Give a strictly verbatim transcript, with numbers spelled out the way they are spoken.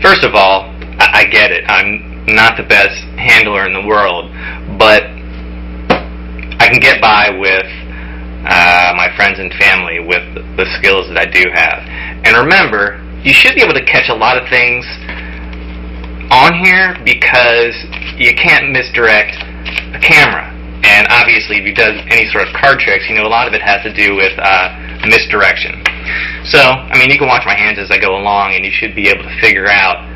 First of all, I, I get it. I'm not the best handler in the world, but I can get by with uh, my friends and family with the skills that I do have. And remember, you should be able to catch a lot of things on here because you can't misdirect a camera. And obviously, if you does any sort of card tricks, you know a lot of it has to do with uh, misdirection. So, I mean, you can watch my hands as I go along, and you should be able to figure out